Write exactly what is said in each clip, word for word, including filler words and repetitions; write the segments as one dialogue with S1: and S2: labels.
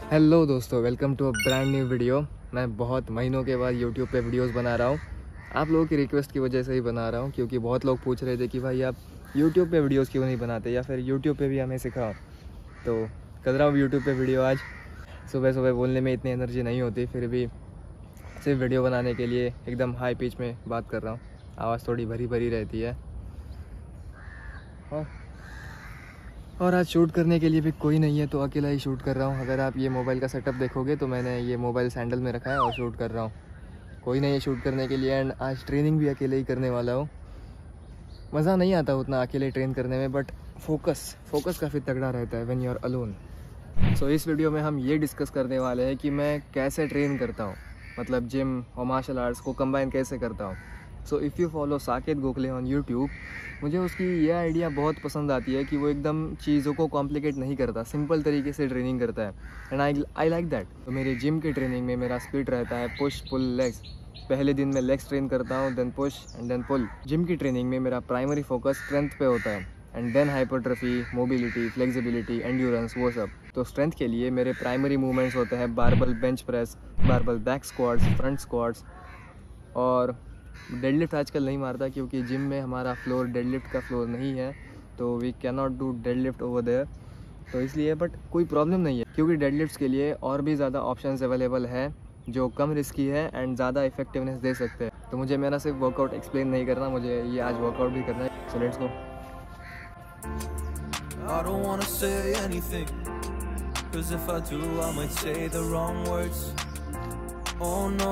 S1: Hello दोस्तों, welcome to a brand new video. मैं बहुत महीनों के बाद यूट्यूब पे वीडियोस बना रहा हूँ। आप लोगों की रिक्वेस्ट की वजह से ही बना रहा हूँ, क्योंकि बहुत लोग पूछ रहे थे कि भाई आप यूट्यूब पे वीडियोस क्यों नहीं बनाते या फिर यूट्यूब पे भी हमें सिखाओ। तो कर रहा हूँ यूट्यूब पे वीडियो। आज सुबह सुबह बोलने में इतनी एनर्जी नहीं होती, फिर भी सिर्फ वीडियो बनाने के लिए एकदम हाई पिच में बात कर रहा हूँ। आवाज़ थोड़ी भरी भरी रहती है। और और आज शूट करने के लिए भी कोई नहीं है, तो अकेला ही शूट कर रहा हूँ। अगर आप ये मोबाइल का सेटअप देखोगे तो मैंने ये मोबाइल सैंडल में रखा है और शूट कर रहा हूँ। कोई नहीं है शूट करने के लिए। एंड आज ट्रेनिंग भी अकेले ही करने वाला हूँ। मज़ा नहीं आता उतना अकेले ट्रेन करने में, बट फोकस फोकस काफ़ी तगड़ा रहता है when you are alone. So इस वीडियो में हम ये डिस्कस करने वाले हैं कि मैं कैसे ट्रेन करता हूँ, मतलब जिम और मार्शल आर्ट्स को कंबाइन कैसे करता हूँ। So if you follow Saket Gokhale on YouTube, मुझे उसकी ये आइडिया बहुत पसंद आती है कि वो एकदम चीज़ों को कॉम्प्लिकेट नहीं करता, सिंपल तरीके से ट्रेनिंग करता है। And I I like that. तो मेरे जिम के ट्रेनिंग में मेरा स्प्लिट रहता है पुश पुल लेग्स। पहले दिन में लेग्स ट्रेन करता हूँ, then push and then pull. Gym की ट्रेनिंग में मेरा प्राइमरी फोकस स्ट्रेंथ पे होता है, and then hypertrophy, mobility, flexibility, endurance, वो सब। तो स्ट्रेंथ के लिए मेरे प्राइमरी मूवमेंट्स होते हैं barbell bench press, barbell back squats, front squats. और डेडलिफ्ट आजकल नहीं मारता क्योंकि जिम में हमारा फ्लोर डेडलिफ्ट का फ्लोर नहीं है, तो we can not do deadlift over there. तो इसलिए बट कोई प्रॉब्लम नहीं है, क्योंकि डेडलिफ्ट्स के लिए और भी ज़्यादा ऑप्शंस अवेलेबल है जो कम रिस्की है एंड ज़्यादा इफेक्टिवनेस दे सकते हैं। तो मुझे मेरा सिर्फ वर्कआउट एक्सप्लेन नहीं करना, मुझे ये आज वर्कआउट भी करना है। So let's go. I don't wanna say anything, 'cause if I do I might say the wrong words. Oh no.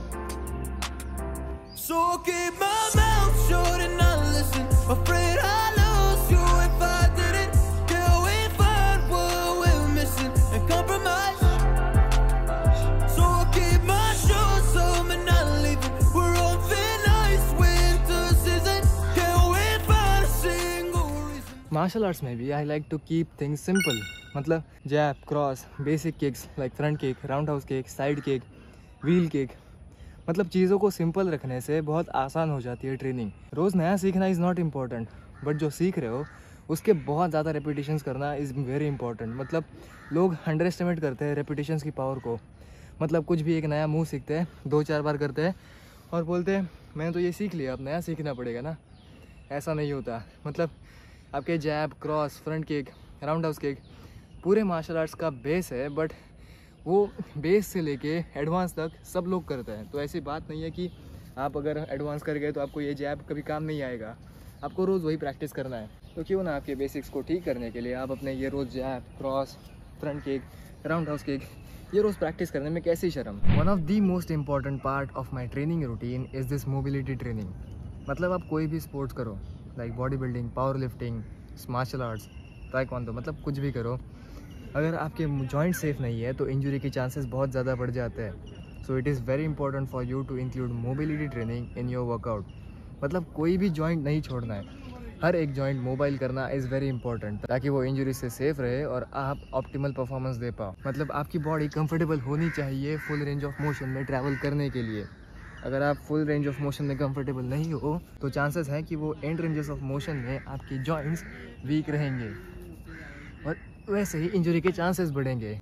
S1: So keep my mouth shut and not listen. Afraid I lose you if I didn't. Till we find what we're missing and compromise. So keep my shoes on and not leaving. We're on thin ice, winter season. Till we find a single reason. Martial arts में भी I like to keep things simple. मतलब jab, cross, basic kicks like front kick, roundhouse kick, side kick, wheel kick। मतलब चीज़ों को simple रखने से बहुत आसान हो जाती है ट्रेनिंग। रोज़ नया सीखना इज़ नॉट इम्पॉर्टेंट, बट जो सीख रहे हो उसके बहुत ज़्यादा रेपिटेशंस करना इज़ वेरी इंपॉर्टेंट। मतलब लोग अंडर एस्टिमेट करते हैं रेपिटेशंस की पावर को। मतलब कुछ भी एक नया मूव सीखते हैं, दो चार बार करते हैं और बोलते हैं मैंने तो ये सीख लिया, अब नया सीखना पड़ेगा ना। ऐसा नहीं होता। मतलब आपके jab, cross, front kick, round house kick पूरे मार्शल आर्ट्स का बेस है, बट वो बेस से लेके एडवांस तक सब लोग करते हैं। तो ऐसी बात नहीं है कि आप अगर एडवांस कर गए तो आपको ये जैब कभी काम नहीं आएगा। आपको रोज़ वही प्रैक्टिस करना है। तो क्यों ना आपके बेसिक्स को ठीक करने के लिए आप अपने ये रोज़ jab, cross, front kick, round house kick ये रोज़ प्रैक्टिस करने में कैसी शर्म। One of the most important part of my training routine is this mobility training. मतलब आप कोई भी स्पोर्ट्स करो, like body building, power lifting, martial arts, taekwondo, मतलब कुछ भी करो, अगर आपके जॉइंट सेफ नहीं है तो इंजरी के चांसेस बहुत ज़्यादा बढ़ जाते हैं। So it is very important for you to include mobility training in your workout. मतलब कोई भी जॉइंट नहीं छोड़ना है, हर एक जॉइंट मोबाइल करना इज़ वेरी इंपॉर्टेंट, ताकि वो इंजरी से सेफ रहे और आप ऑप्टिमल परफॉर्मेंस दे पाओ। मतलब आपकी बॉडी कंफर्टेबल होनी चाहिए फुल रेंज ऑफ मोशन में ट्रैवल करने के लिए। अगर आप फुल रेंज ऑफ मोशन में कंफर्टेबल नहीं हो तो चांसेस है कि वो एंड रेंजेस ऑफ मोशन में आपकी जॉइंट्स वीक रहेंगे और वैसे ही इंजरी के चांसेस बढ़ेंगे।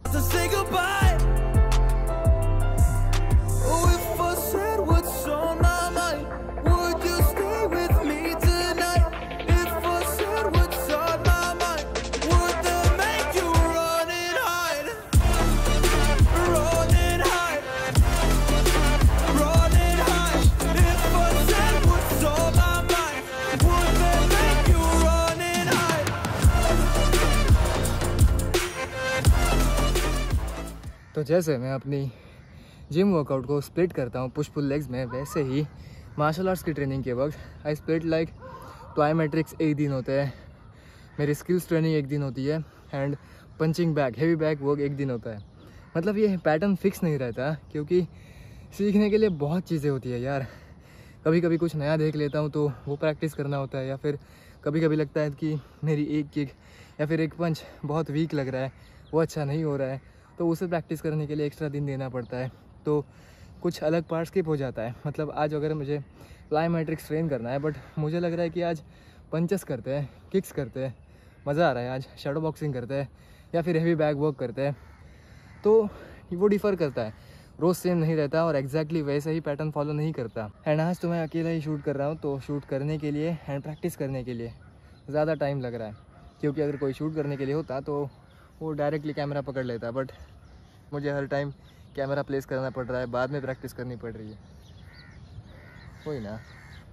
S1: तो जैसे मैं अपनी जिम वर्कआउट को स्प्लिट करता हूँ पुश पुल लेग्स में, वैसे ही मार्शल आर्ट्स की ट्रेनिंग के वक्त आई स्प्लिट लाइक प्लायोमेट्रिक्स एक दिन होते हैं, मेरी स्किल्स ट्रेनिंग एक दिन होती है, and punching bag, heavy bag work एक दिन होता है। मतलब ये पैटर्न फिक्स नहीं रहता, क्योंकि सीखने के लिए बहुत चीज़ें होती है यार। कभी कभी कुछ नया देख लेता हूँ तो वो प्रैक्टिस करना होता है, या फिर कभी कभी लगता है कि मेरी एक किक या फिर एक पंच बहुत वीक लग रहा है, वो अच्छा नहीं हो रहा है, तो उसे प्रैक्टिस करने के लिए एक्स्ट्रा दिन देना पड़ता है। तो कुछ अलग पार्ट स्किप हो जाता है। मतलब आज अगर मुझे प्लायोमेट्रिक्स ट्रेन करना है, बट मुझे लग रहा है कि आज पंचेस करते हैं, किक्स करते हैं, मज़ा आ रहा है, आज शैडो बॉक्सिंग करते हैं या फिर हेवी बैग वर्क करते हैं,
S2: तो वो डिफ़र करता है, रोज़ सेम नहीं रहता और एग्जैक्टली वैसे ही पैटर्न फॉलो नहीं करता। एंड आज तो मैं अकेला ही शूट कर रहा हूँ, तो शूट करने के लिए एंड प्रैक्टिस करने के लिए ज़्यादा टाइम लग रहा है, क्योंकि अगर कोई शूट करने के लिए होता तो वो डायरेक्टली कैमरा पकड़ लेता, बट मुझे हर टाइम कैमरा प्लेस करना पड़ रहा है, बाद में प्रैक्टिस करनी पड़ रही है, वही ना।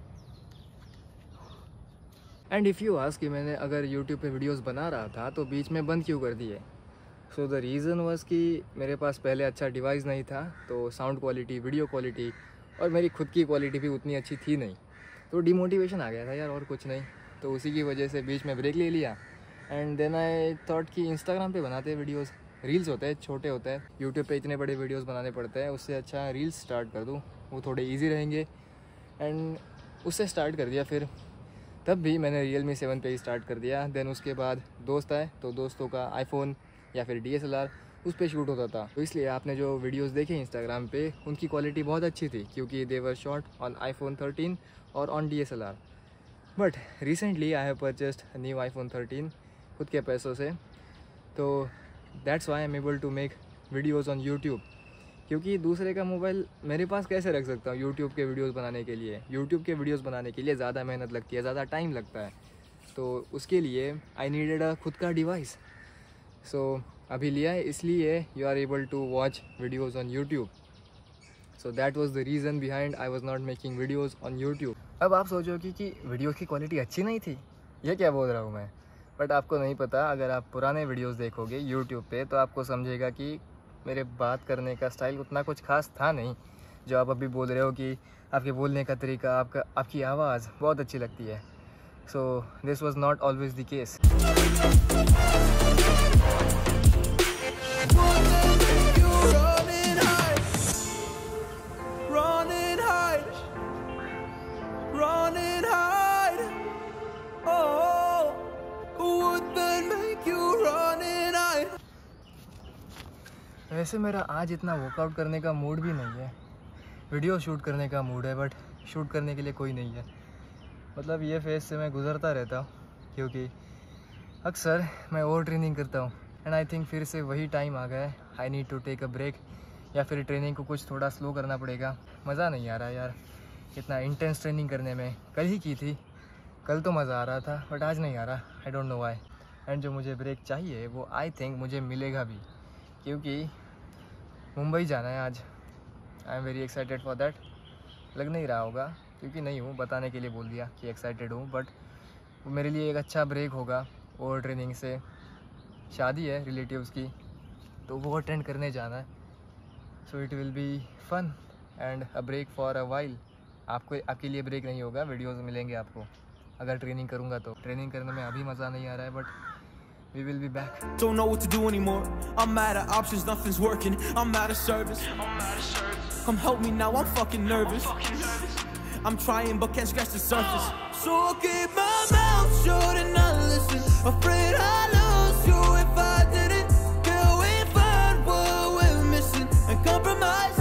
S2: एंड इफ़ यू आस्क कि मैंने अगर यूट्यूब पे वीडियोस बना रहा था तो बीच में बंद क्यों कर दिए, सो द रीज़न वाज कि मेरे पास पहले अच्छा डिवाइस नहीं था, तो साउंड क्वालिटी, वीडियो क्वालिटी और मेरी खुद की क्वालिटी भी उतनी अच्छी थी नहीं, तो डिमोटिवेशन आ गया था यार, और कुछ नहीं। तो उसी की वजह से बीच में ब्रेक ले लिया। एंड देन आई थॉट कि इंस्टाग्राम पे बनाते हैं वीडियोस, रील्स होते हैं, छोटे होते हैं, यूट्यूब पे इतने बड़े वीडियोस बनाने पड़ते हैं, उससे अच्छा रील्स स्टार्ट कर दूँ, वो थोड़े ईजी रहेंगे। एंड उससे स्टार्ट कर दिया, फिर तब भी मैंने रियल मी सेवन पे ही स्टार्ट कर दिया। देन उसके बाद दोस्त आए, तो दोस्तों का आईफोन या फिर डी एस एल आर उस पर शूट होता था, तो इसलिए आपने जो वीडियोस देखे इंस्टाग्राम पे उनकी क्वालिटी बहुत अच्छी थी, क्योंकि they were shot on iPhone thirteen और on D S L R. But recently I have purchased new iPhone thirteen खुद के पैसों से, तो that's why I am able to make videos on YouTube, क्योंकि दूसरे का मोबाइल मेरे पास कैसे रख सकता हूँ यूट्यूब के वीडियोस बनाने के लिए। यूट्यूब के वीडियोस बनाने के लिए ज़्यादा मेहनत लगती है, ज़्यादा टाइम लगता है, तो उसके लिए आई नीडेड अ खुद का डिवाइस। सो so, अभी लिया है, इसलिए you are able to watch videos on YouTube. So that was the reason behind I was not making videos on YouTube. अब आप सोचोगे कि वीडियो की क्वालिटी अच्छी नहीं थी, ये क्या बोल रहा हूँ मैं, बट आपको नहीं पता। अगर आप पुराने वीडियोस देखोगे यूट्यूब पे तो आपको समझेगा कि मेरे बात करने का स्टाइल उतना कुछ खास था नहीं, जो आप अभी बोल रहे हो कि आपके बोलने का तरीका, आपका आपकी आवाज़ बहुत अच्छी लगती है। So this was not always the case. वैसे मेरा आज इतना वर्कआउट करने का मूड भी नहीं है, वीडियो शूट करने का मूड है, बट शूट करने के लिए कोई नहीं है। मतलब ये फेज़ से मैं गुज़रता रहता हूँ, क्योंकि अक्सर मैं ओवर ट्रेनिंग करता हूँ। एंड आई थिंक फिर से वही टाइम आ गया है, I need to take a break, या फिर ट्रेनिंग को कुछ थोड़ा स्लो करना पड़ेगा। मज़ा नहीं आ रहा यार इतना इंटेंस ट्रेनिंग करने में। कल ही की थी, कल तो मज़ा आ रहा था, बट आज नहीं आ रहा, I don't know why. And जो मुझे ब्रेक चाहिए वो आई थिंक मुझे मिलेगा भी, क्योंकि मुंबई जाना है आज। I am very excited for that. लग नहीं रहा होगा, क्योंकि नहीं हूँ, बताने के लिए बोल दिया कि एक्साइटेड हूँ, बट वो मेरे लिए एक अच्छा ब्रेक होगा ओवर ट्रेनिंग से। शादी है रिलेटिव्स की, तो वो अटेंड करने जाना है, so it will be fun and a break for a while. आपको आपके लिए ब्रेक नहीं होगा, वीडियोज़ मिलेंगे आपको अगर ट्रेनिंग करूँगा तो। ट्रेनिंग करने में अभी मज़ा नहीं आ रहा है, but we will be back.
S1: Don't know what to do anymore. I'm out of options, nothing's working. I'm out of service. Come help me now, I'm fucking nervous. I'm trying but can't scratch the surface. So I'll keep my mouth shut and not listen. Afraid I'll lose you if I didn't. Till we find what we're missing and compromise.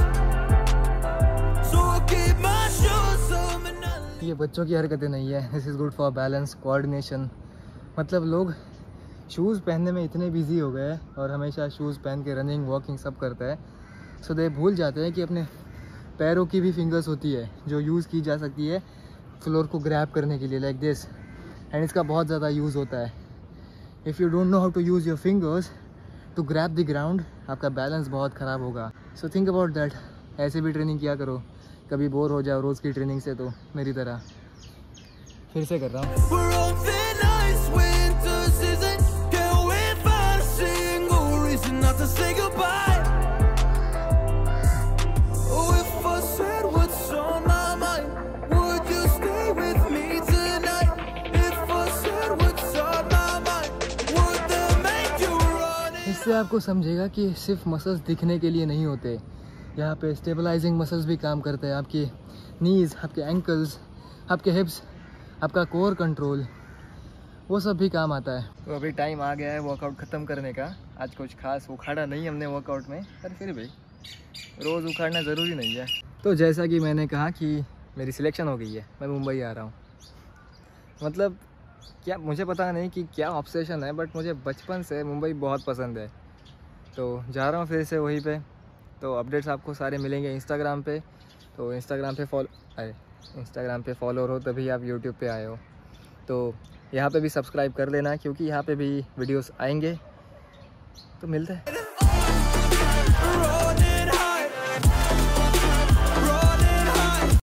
S1: So I'll keep my shoes on and not listen.
S2: ये बच्चों की हरकतें नहीं है। This is good for balance, coordination. मतलब लोग shoes पहनने में इतने बिजी हो गए और हमेशा शूज़ पहन के रनिंग वॉकिंग सब करते हैं, सो दे भूल जाते हैं कि अपने पैरों की भी फिंगर्स होती है जो यूज़ की जा सकती है फ्लोर को ग्रैब करने के लिए, लाइक दिस। एंड इसका बहुत ज़्यादा यूज़ होता है। If you don't know how to use your fingers to grab the ground, आपका बैलेंस बहुत ख़राब होगा। So think about that. ऐसे भी ट्रेनिंग किया करो, कभी बोर हो जाओ रोज़ की ट्रेनिंग से तो मेरी तरह। फिर से कर रहा हूँ।
S1: Not to say goodbye. Oh, if I said what's on my mind, would you stay with me tonight? If I said what's on my mind, would that make you run?
S2: इससे आपको समझेगा कि सिर्फ मसल्स दिखने के लिए नहीं होते, यहाँ पे स्टेबलाइजिंग मसल्स भी काम करते हैं। आपकी नीज़, आपके एंकल्स, आपके हिप्स, आपका कोर कंट्रोल, वो सब भी काम आता है। तो अभी टाइम आ गया है वर्कआउट ख़त्म करने का। आज कुछ खास उखाड़ा नहीं हमने वर्कआउट में, पर फिर भी रोज़ उखाड़ना ज़रूरी नहीं है। तो जैसा कि मैंने कहा कि मेरी सिलेक्शन हो गई है, मैं मुंबई आ रहा हूँ। मतलब क्या, मुझे पता नहीं कि क्या ऑब्सेशन है, बट मुझे बचपन से मुंबई बहुत पसंद है। तो जा रहा हूँ फिर से वहीं पे। तो अपडेट्स आपको सारे मिलेंगे इंस्टाग्राम पे। तो इंस्टाग्राम पे फॉलो अरे इंस्टाग्राम पे फॉलोअर हो तभी आप यूट्यूब पे आए हो। तो यहाँ पे भी सब्सक्राइब कर लेना, क्योंकि यहाँ पे भी वीडियोस आएंगे। तो मिलते हैं।